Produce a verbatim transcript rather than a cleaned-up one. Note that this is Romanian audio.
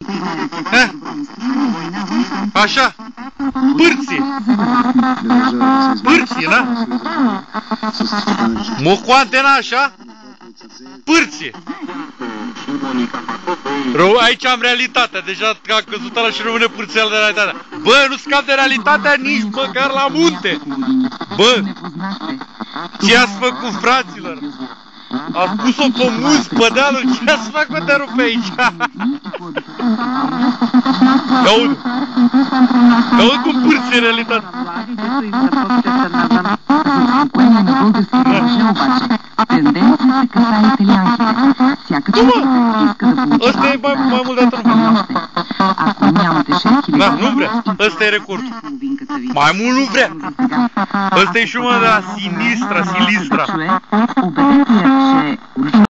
Eh? Așa. Pârție. Pârție, na? Mocoante, na, așa? Pârție. Rău, aici am realitatea. Deja că a căzut ăla și rămâne pârțeala de realitatea. Bă, nu scap de realitatea nici măcar la munte. Bă, ce ați făcut, fraților? Ați pus-o pe munți, pe dealuri, ce ați făcut de rupe aici? Ia-udu! Ia-udu cum pârție în realitate! Tu, mă! Ăsta e mai, mai mult de atât nu vrea. Da, nu vrea. Ăsta e recordul. Mai mult nu vrea. Ăsta e și mă de la sinistra, silistra.